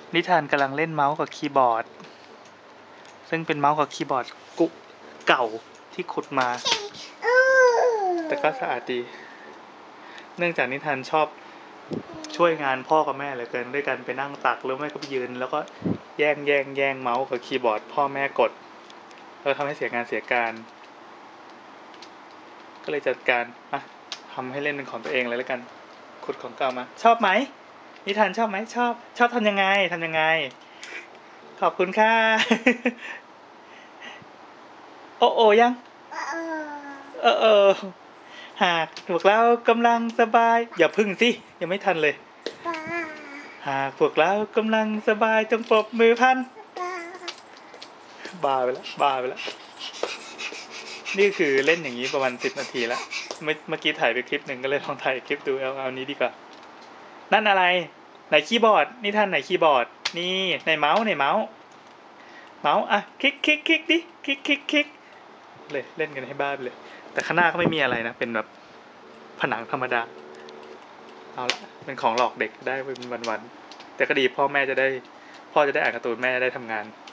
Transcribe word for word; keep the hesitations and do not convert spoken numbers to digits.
นิทานกำลังเล่นเมาส์กับคีย์บอร์ดซึ่งเป็นเมาส์กับคีย์บอร์ดกุเก่าที่ขุดมาแต่ก็สะอาดดีเนื่องจากนิทานชอบช่วยงานพ่อกับแม่เหลือเกินด้วยกันไปนั่งตักหรือไม่ก็ไปยืนแล้วก็แย่งแย่งแย่งเมาส์กับคีย์บอร์ดพ่อแม่กดแล้วทำให้เสียงานเสียการก็เลยจัดการอ่ะทำให้เล่นเป็นของตัวเองเลยแล้วกันขุดของเก่ามาชอบไหมนิทานชอบไหมชอบชอบทำยังไงทำยังไงขอบคุณค่ะโอ้โอยังเออเออหากพวกเรากำลังสบายอย่าพึ่งสิยังไม่ทันเลยหากพวกเรากำลังสบายจงปรบมือพันบ้าไปแล้วบ้าไปแล้วนี่คือเล่นอย่างนี้ประมาณสิบนาทีแล้วเมื่อเมื่อกี้ถ่ายไปคลิปหนึ่งก็เลยลองถ่ายคลิปดูเอาเอานี้ดีกว่านั่นอะไรไหนคีย์บอร์ดนี่ท่านไหนคีย์บอร์ดนี่ในเมาส์ในเมาส์เมาส์อ่ะคลิกคลิกคลิกดิคลิกคลิกคลิกเลยเล่นกันให้บ้าไปเลยแต่ข้างหน้าก็ไม่มีอะไรนะเป็นแบบผนังธรรมดาเอาละเป็นของหลอกเด็กได้เป็นวันๆแต่ก็ดีพ่อแม่จะได้พ่อจะได้อ่านการ์ตูนแม่ได้ทำงาน